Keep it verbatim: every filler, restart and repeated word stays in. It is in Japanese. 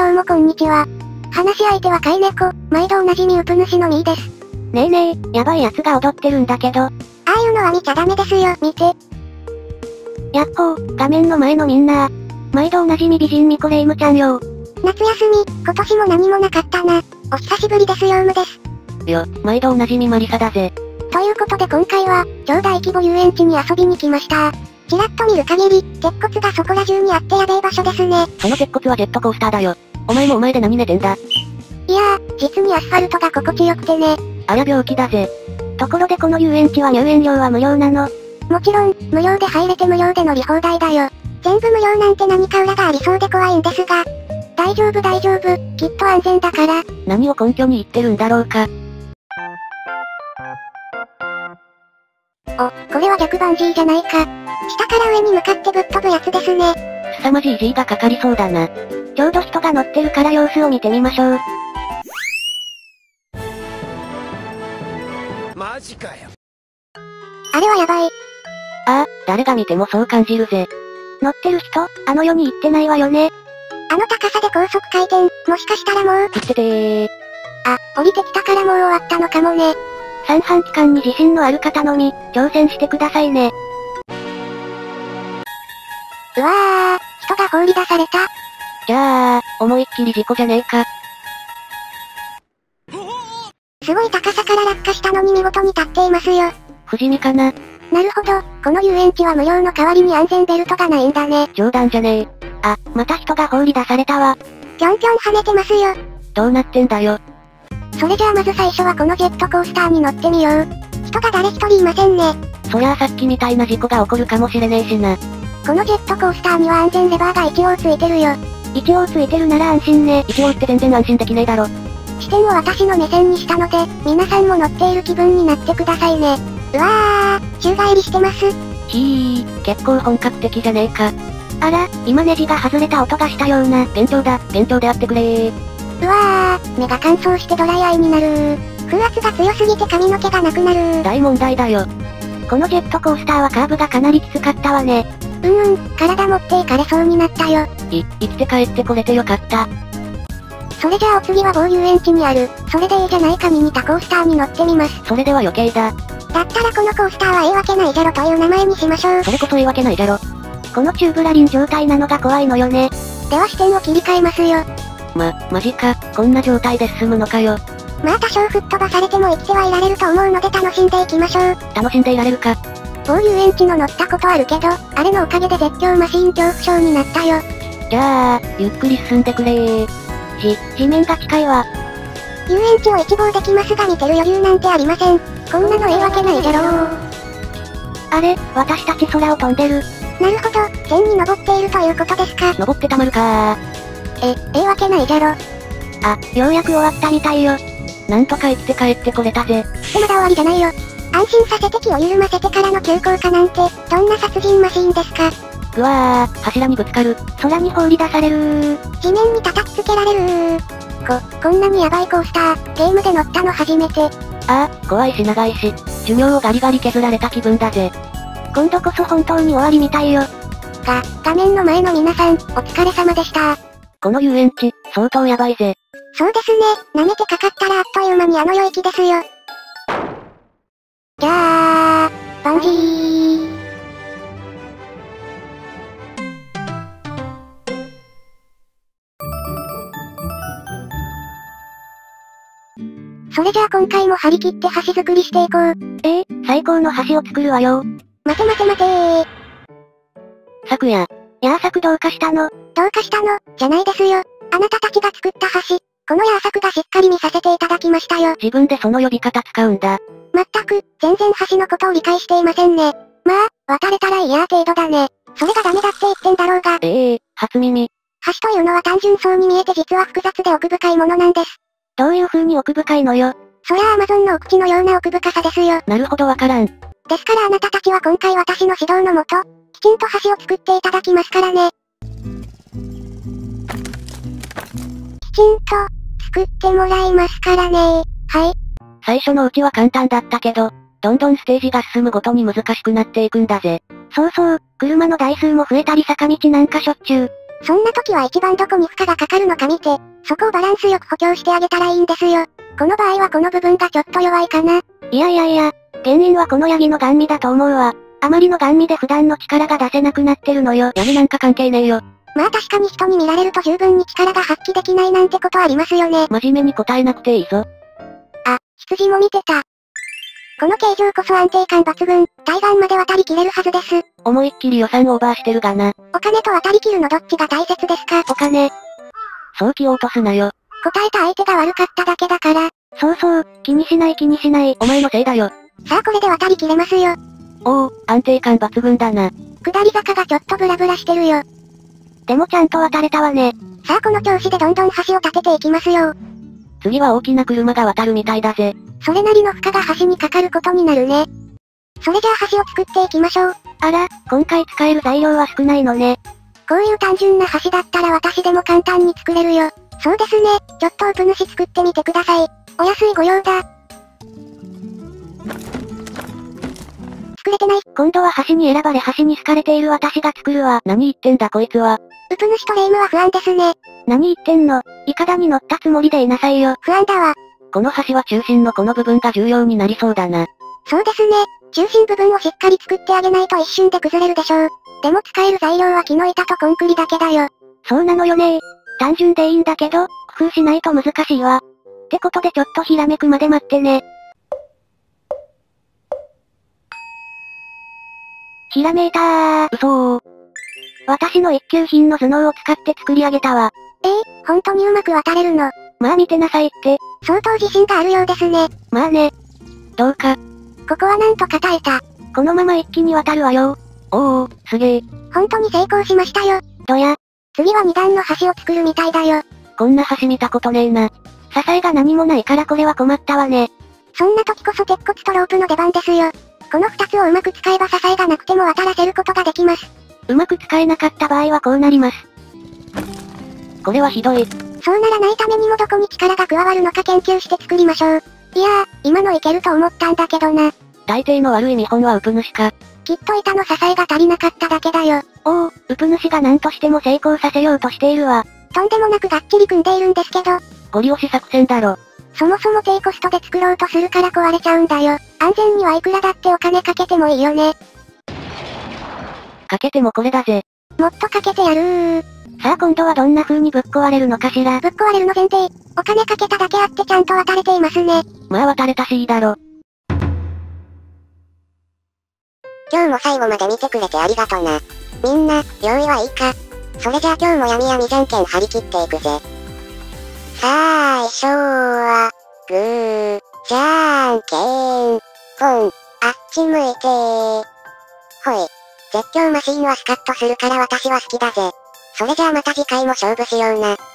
どうもこんにちは。話し相手は飼い猫、毎度おなじみウプ主のミーです。 ねえねえ、やばいやつが踊ってるんだけど。ああいうのは見ちゃダメですよ、見て。 やっほー、画面の前のみんな。毎度おなじみ美人ミコレイムちゃんよ。 夏休み、今年も何もなかったな。お久しぶりですよーむです。 よ、毎度おなじみマリサだぜ。 ということで今回は、超大規模遊園地に遊びに来ました。ちらっと見る限り、鉄骨がそこら中にあってやべえ場所ですね。 その鉄骨はジェットコースターだよ。お前もお前で何寝てんだ。 いやー、実にアスファルトが心地よくてね。 ありゃ病気だぜ。ところでこの遊園地は入園料は無料なの？ もちろん、無料で入れて無料で乗り放題だよ。全部無料なんて何か裏がありそうで怖いんですが。大丈夫大丈夫、きっと安全だから。 何を根拠に言ってるんだろうか。 お、これは逆バンジーじゃないか。下から上に向かってぶっ飛ぶやつですね。 凄まじい G がかかりそうだな。ちょうど人が乗ってるから様子を見てみましょう。 マジかよ。 あれはやばい。 ああ、誰が見てもそう感じるぜ。乗ってる人、あの世に行ってないわよね。 あの高さで高速回転、もしかしたらもう。 行っててー。 あ、降りてきたからもう終わったのかもね。 三半規管に自信のある方のみ、挑戦してくださいね。 うわー、人が放り出された。 じゃあ、思いっきり事故じゃねえか。 すごい高さから落下したのに見事に立っていますよ。 不死身かな。 なるほど、この遊園地は無料の代わりに安全ベルトがないんだね。 冗談じゃねえ。あ、また人が放り出されたわ。 ぴょんぴょん跳ねてますよ。 どうなってんだよ。 それじゃあまず最初はこのジェットコースターに乗ってみよう。人が誰一人いませんね。 そりゃあさっきみたいな事故が起こるかもしれねえしな。 このジェットコースターには安全レバーが一応ついてるよ。 一応ついてるなら安心ね。一応って全然安心できねえだろ。 視点を私の目線にしたので、皆さんも乗っている気分になってくださいね。うわー、宙返りしてます。 ひー、結構本格的じゃねえか。あら、今ネジが外れた音がしたような。勉強だ、勉強であってくれー。 うわー、目が乾燥してドライアイになるー。風圧が強すぎて髪の毛がなくなるー。 大問題だよ。このジェットコースターはカーブがかなりきつかったわね。 うんうん、体持っていかれそうになったよ。 い、生きて帰ってこれてよかった。 それじゃあお次は某遊園地にある、それでいいじゃないかミニタコースターに乗ってみます。 それでは余計だ。 だったらこのコースターはええわけないじゃろという名前にしましょう。 それこそええわけないじゃろ。このチューブラリン状態なのが怖いのよね。 では視点を切り替えますよ。 ま、マジか、こんな状態で進むのかよ。 まあ多少吹っ飛ばされても生きてはいられると思うので楽しんでいきましょう。 楽しんでいられるか。 某遊園地の乗ったことあるけど、あれのおかげで絶叫マシーン恐怖症になったよ。 じゃあ、ゆっくり進んでくれー。じ、地面が近いわ。 遊園地を一望できますが見てる余裕なんてありません。こんなのええわけないじゃろー。 あれ、私たち空を飛んでる。 なるほど、天に登っているということですか。 登ってたまるかー。え、ええわけないじゃろ。 あ、ようやく終わったみたいよ。なんとか生きて帰ってこれたぜ。 でまだ終わりじゃないよ。安心させて気を緩ませてからの急降下なんて、どんな殺人マシーンですか。 ぐわー、柱にぶつかる。 空に放り出されるー。地面に叩きつけられるー。こ、こんなにヤバいコースター、ゲームで乗ったの初めて。 ああ、怖いし長いし、寿命をガリガリ削られた気分だぜ。 今度こそ本当に終わりみたいよ。が、画面の前の皆さん、お疲れ様でした。 この遊園地、相当ヤバいぜ。 そうですね、舐めてかかったらあっという間にあの領域ですよ。じゃあ、バンジー。それじゃあ今回も張り切って橋作りしていこう。 えー、最高の橋を作るわよ。 待て待て待てー。 昨夜。ヤーサクどうかしたの？ どうかしたの、じゃないですよ。あなたたちが作った橋。このヤーサクがしっかり見させていただきましたよ。 自分でその呼び方使うんだ。 まったく、全然橋のことを理解していませんね。まあ、渡れたらいいやー程度だね。それがダメだって言ってんだろうが。 ええー、初耳。 橋というのは単純そうに見えて実は複雑で奥深いものなんです。 どういう風に奥深いのよ。 そりゃアマゾンの奥地のような奥深さですよ。 なるほどわからん。 ですからあなたたちは今回私の指導のもと、きちんと橋を作っていただきますからね。きちんと、作ってもらいますからね。はい。 最初のうちは簡単だったけど、どんどんステージが進むごとに難しくなっていくんだぜ。 そうそう、車の台数も増えたり坂道なんかしょっちゅう。 そんな時は一番どこに負荷がかかるのか見て、そこをバランスよく補強してあげたらいいんですよ。この場合はこの部分がちょっと弱いかな。 いやいやいや、原因はこのヤギのガン見だと思うわ。あまりのガン見で普段の力が出せなくなってるのよ。ヤギなんか関係ねえよ。 まあ確かに人に見られると十分に力が発揮できないなんてことありますよね。 真面目に答えなくていいぞ。 あ、羊も見てた。この形状こそ安定感抜群、対岸まで渡りきれるはずです。 思いっきり予算オーバーしてるがな。 お金と渡りきるのどっちが大切ですか？ お金。そう気を落とすなよ。 答えた相手が悪かっただけだから。 そうそう、気にしない気にしない、お前のせいだよ。 さあこれで渡りきれますよ。 おお、安定感抜群だな。 下り坂がちょっとブラブラしてるよ。 でもちゃんと渡れたわね。 さあこの調子でどんどん橋を立てていきますよ。 次は大きな車が渡るみたいだぜ。 それなりの負荷が橋にかかることになるね。それじゃあ橋を作っていきましょう。 あら、今回使える材料は少ないのね。 こういう単純な橋だったら私でも簡単に作れるよ。そうですね、ちょっとウプ主作ってみてください。お安いご用だ。作れてない。 今度は橋に選ばれ橋に好かれている私が作るわ。何言ってんだこいつは。 ウプ主とレイムは不安ですね。 何言ってんの。イカダに乗ったつもりでいなさいよ。 不安だわ。 この橋は中心のこの部分が重要になりそうだな。 そうですね。中心部分をしっかり作ってあげないと一瞬で崩れるでしょう。でも使える材料は木の板とコンクリだけだよ。 そうなのよね。単純でいいんだけど、工夫しないと難しいわ。ってことでちょっとひらめくまで待ってね。ひらめいたー。 嘘ー。 私の一級品の頭脳を使って作り上げたわ。 えー、本当にうまく渡れるの？ まあ見てなさいって。 相当自信があるようですね。 まあね。どうか。 ここはなんとか耐えた。 このまま一気に渡るわよ。おお、すげえ。 本当に成功しましたよ。 どや。 次は二段の橋を作るみたいだよ。 こんな橋見たことねえな。支えが何もないからこれは困ったわね。 そんな時こそ鉄骨とロープの出番ですよ。この二つをうまく使えば支えがなくても渡らせることができます。 うまく使えなかった場合はこうなります。これはひどい。 そうならないためにもどこに力が加わるのか研究して作りましょう。いやー、今のいけると思ったんだけどな。 大抵の悪い見本はウプ主か。 きっと板の支えが足りなかっただけだよ。 おお、ウプ主が何としても成功させようとしているわ。 とんでもなくがっちり組んでいるんですけど。 ゴリ押し作戦だろ。 そもそも低コストで作ろうとするから壊れちゃうんだよ。安全にはいくらだってお金かけてもいいよね。 かけてもこれだぜ。 もっとかけてやるー。 さあ今度はどんな風にぶっ壊れるのかしら。 ぶっ壊れるの前提。お金かけただけあってちゃんと渡れていますね。 まあ渡れたしいいだろ。 今日も最後まで見てくれてありがとな。みんな、用意はいいか？それじゃあ今日も闇闇じゃんけん張り切っていくぜ。最初は、グー、じゃんけん、ポン、あっち向いてー。ほい。絶叫マシーンはスカッとするから私は好きだぜ。それじゃあまた次回も勝負しような。